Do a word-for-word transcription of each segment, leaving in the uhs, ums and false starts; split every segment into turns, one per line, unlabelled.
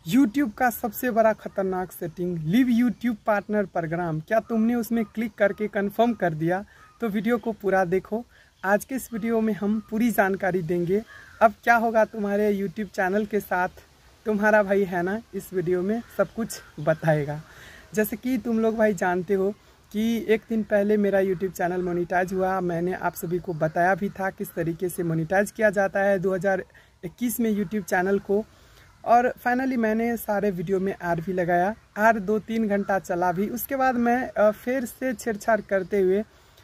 YouTube का सबसे बड़ा खतरनाक setting leave YouTube partner program. क्या तुमने उसमें क्लिक करके कंफर्म कर दिया? तो वीडियो को पूरा देखो। आज के इस वीडियो में हम पूरी जानकारी देंगे। अब क्या होगा तुम्हारे YouTube चैनल के साथ, तुम्हारा भाई है ना इस वीडियो में सब कुछ बताएगा। जैसे कि तुम लोग भाई जानते हो कि एक दिन पहले मेरा YouTube चैनल मोनेटाइज हुआ। मैंने आप सभी को बताया भी था किस तरीके से मोनेटाइज किया जाता है दो हज़ार इक्कीस में YouTube चैनल को। और फाइनली मैंने सारे वीडियो में आर भी लगाया। आर दो तीन घंटा चला भी। उसके बाद मैं फिर से छेड़छाड़ करते हुए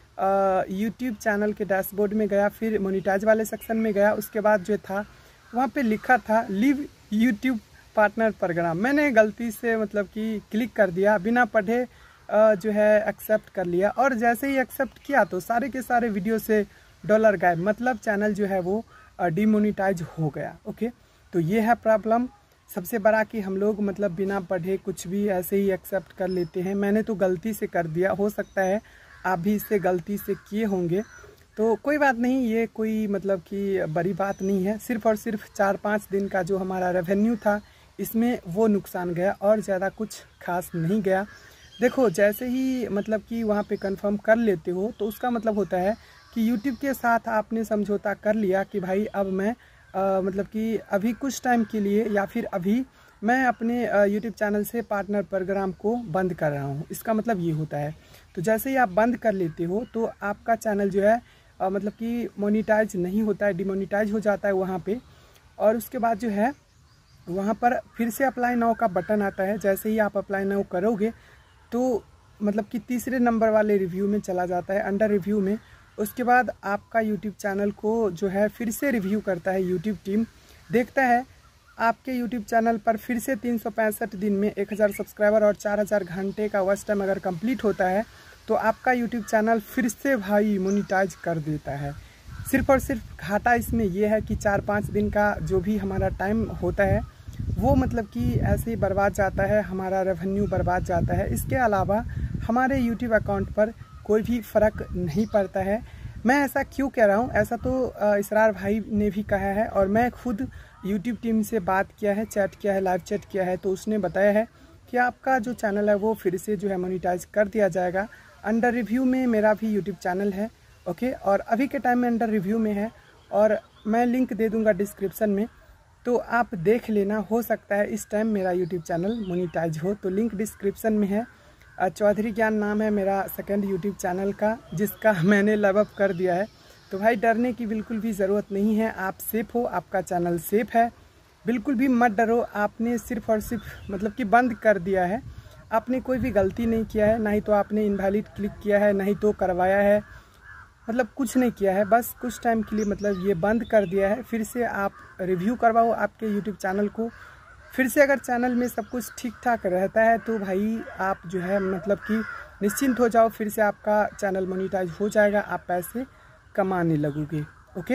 यूट्यूब चैनल के डैशबोर्ड में गया, फिर मोनेटाइज वाले सेक्शन में गया। उसके बाद जो था वहाँ पे लिखा था लिव यूट्यूब पार्टनर प्रोग्राम। मैंने गलती से मतलब कि क्लिक कर दिया, बिना पढ़े जो है एक्सेप्ट कर लिया। और जैसे ही एक्सेप्ट किया तो सारे के सारे वीडियो से डॉलर गायब, मतलब चैनल जो है वो डिमोनेटाइज हो गया। ओके, तो ये है प्रॉब्लम सबसे बड़ा कि हम लोग मतलब बिना पढ़े कुछ भी ऐसे ही एक्सेप्ट कर लेते हैं। मैंने तो गलती से कर दिया, हो सकता है आप भी इससे गलती से किए होंगे। तो कोई बात नहीं, ये कोई मतलब कि बड़ी बात नहीं है। सिर्फ और सिर्फ चार पाँच दिन का जो हमारा रेवेन्यू था इसमें वो नुकसान गया और ज़्यादा कुछ खास नहीं गया। देखो, जैसे ही मतलब कि वहाँ पे कंफर्म कर लेते हो तो उसका मतलब होता है कि यूट्यूब के साथ आपने समझौता कर लिया कि भाई अब मैं आ, मतलब कि अभी कुछ टाइम के लिए या फिर अभी मैं अपने यूट्यूब चैनल से पार्टनर प्रोग्राम को बंद कर रहा हूँ। इसका मतलब ये होता है। तो जैसे ही आप बंद कर लेते हो तो आपका चैनल जो है आ, मतलब कि मोनेटाइज नहीं होता है, डिमोनेटाइज हो जाता है वहाँ पे। और उसके बाद जो है वहाँ पर फिर से अप्लाई नाउ का बटन आता है। जैसे ही आप अप्लाई नाउ करोगे तो मतलब कि तीसरे नंबर वाले रिव्यू में चला जाता है, अंडर रिव्यू में। उसके बाद आपका यूट्यूब चैनल को जो है फिर से रिव्यू करता है यूट्यूब टीम। देखता है आपके यूट्यूब चैनल पर फिर से तीन सौ पैंसठ दिन में एक हज़ार सब्सक्राइबर और चार हज़ार घंटे का वॉच टाइम अगर कंप्लीट होता है तो आपका यूट्यूब चैनल फिर से भाई मोनेटाइज कर देता है। सिर्फ और सिर्फ घाटा इसमें यह है कि चार पाँच दिन का जो भी हमारा टाइम होता है वो मतलब कि ऐसे ही बर्बाद जाता है, हमारा रेवेन्यू बर्बाद जाता है। इसके अलावा हमारे यूट्यूब अकाउंट पर कोई भी फ़र्क नहीं पड़ता है। मैं ऐसा क्यों कह रहा हूँ, ऐसा तो इसरार भाई ने भी कहा है और मैं खुद यूट्यूब टीम से बात किया है, चैट किया है, लाइव चैट किया है। तो उसने बताया है कि आपका जो चैनल है वो फिर से जो है मोनेटाइज कर दिया जाएगा। अंडर रिव्यू में मेरा भी यूट्यूब चैनल है, ओके, और अभी के टाइम में अंडर रिव्यू में है और मैं लिंक दे दूँगा डिस्क्रिप्सन में, तो आप देख लेना। हो सकता है इस टाइम मेरा यूट्यूब चैनल मोनेटाइज हो, तो लिंक डिस्क्रिप्शन में है। चौधरी ज्ञान नाम है मेरा सेकंड यूट्यूब चैनल का, जिसका मैंने लव अप कर दिया है। तो भाई डरने की बिल्कुल भी ज़रूरत नहीं है, आप सेफ़ हो, आपका चैनल सेफ़ है, बिल्कुल भी मत डरो। आपने सिर्फ और सिर्फ मतलब कि बंद कर दिया है, आपने कोई भी गलती नहीं किया है, ना ही तो आपने इनवैलिड क्लिक किया है, ना ही तो करवाया है, मतलब कुछ नहीं किया है। बस कुछ टाइम के लिए मतलब ये बंद कर दिया है। फिर से आप रिव्यू करवाओ आपके यूट्यूब चैनल को। फिर से अगर चैनल में सब कुछ ठीक ठाक रहता है तो भाई आप जो है मतलब कि निश्चिंत हो जाओ, फिर से आपका चैनल मोनेटाइज हो जाएगा, आप पैसे कमाने लगोगे। ओके,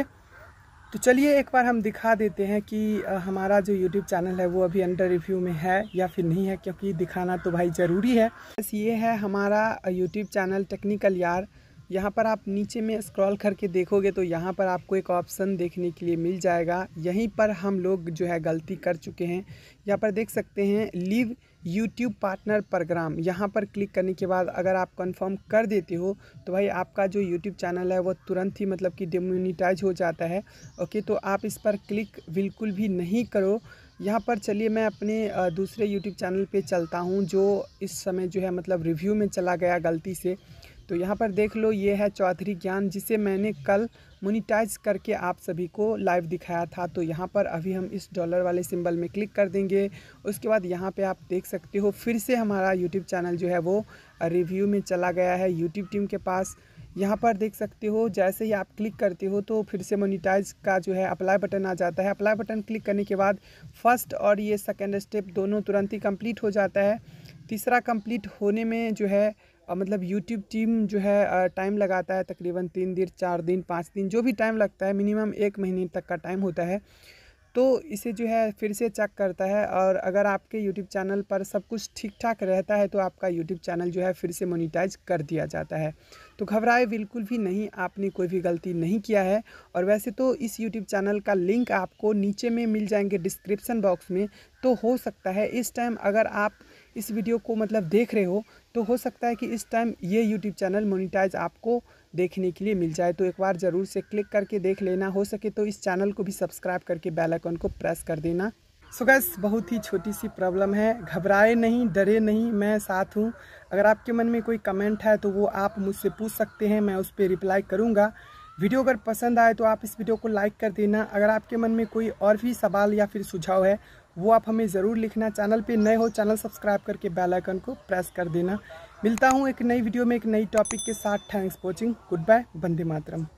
तो चलिए एक बार हम दिखा देते हैं कि हमारा जो यूट्यूब चैनल है वो अभी अंडर रिव्यू में है या फिर नहीं है, क्योंकि दिखाना तो भाई ज़रूरी है। बस ये है हमारा यूट्यूब चैनल टेक्निकल यार। यहाँ पर आप नीचे में स्क्रॉल करके देखोगे तो यहाँ पर आपको एक ऑप्शन देखने के लिए मिल जाएगा। यहीं पर हम लोग जो है गलती कर चुके हैं। यहाँ पर देख सकते हैं लिव यूट्यूब पार्टनर प्रोग्राम। यहाँ पर क्लिक करने के बाद अगर आप कंफर्म कर देते हो तो भाई आपका जो यूट्यूब चैनल है वो तुरंत ही मतलब कि डिमोनेटाइज हो जाता है। ओके, तो आप इस पर क्लिक बिल्कुल भी नहीं करो। यहाँ पर चलिए मैं अपने दूसरे यूट्यूब चैनल पे चलता हूँ जो इस समय जो है मतलब रिव्यू में चला गया गलती से। तो यहाँ पर देख लो, ये है चौधरी ज्ञान, जिसे मैंने कल मोनेटाइज करके आप सभी को लाइव दिखाया था। तो यहाँ पर अभी हम इस डॉलर वाले सिंबल में क्लिक कर देंगे। उसके बाद यहाँ पे आप देख सकते हो फिर से हमारा यूट्यूब चैनल जो है वो रिव्यू में चला गया है यूट्यूब टीम के पास। यहाँ पर देख सकते हो जैसे ही आप क्लिक करते हो तो फिर से मोनेटाइज का जो है अप्लाई बटन आ जाता है। अप्लाई बटन क्लिक करने के बाद फर्स्ट और ये सेकेंड स्टेप दोनों तुरंत ही कंप्लीट हो जाता है। तीसरा कंप्लीट होने में जो है मतलब यूट्यूब टीम जो है टाइम लगाता है, तकरीबन तीन दिन, चार दिन, पाँच दिन, जो भी टाइम लगता है, मिनिमम एक महीने तक का टाइम होता है। तो इसे जो है फिर से चेक करता है और अगर आपके यूट्यूब चैनल पर सब कुछ ठीक ठाक रहता है तो आपका यूट्यूब चैनल जो है फिर से मोनेटाइज कर दिया जाता है। तो घबराए बिल्कुल भी नहीं, आपने कोई भी गलती नहीं किया है। और वैसे तो इस यूट्यूब चैनल का लिंक आपको नीचे में मिल जाएंगे डिस्क्रिप्शन बॉक्स में, तो हो सकता है इस टाइम अगर आप इस वीडियो को मतलब देख रहे हो तो हो सकता है कि इस टाइम ये यूट्यूब चैनल मोनेटाइज आपको देखने के लिए मिल जाए। तो एक बार ज़रूर से क्लिक करके देख लेना, हो सके तो इस चैनल को भी सब्सक्राइब करके बेल आइकन को प्रेस कर देना। सो गाइस, बहुत ही छोटी सी प्रॉब्लम है, घबराए नहीं, डरे नहीं, मैं साथ हूँ। अगर आपके मन में कोई कमेंट है तो वो आप मुझसे पूछ सकते हैं, मैं उस पर रिप्लाई करूँगा। वीडियो अगर पसंद आए तो आप इस वीडियो को लाइक कर देना। अगर आपके मन में कोई और भी सवाल या फिर सुझाव है वो आप हमें ज़रूर लिखना। चैनल पे नए हो, चैनल सब्सक्राइब करके बेल आइकन को प्रेस कर देना। मिलता हूँ एक नई वीडियो में एक नई टॉपिक के साथ। Thanks for watching, good bye, वंदे मातरम।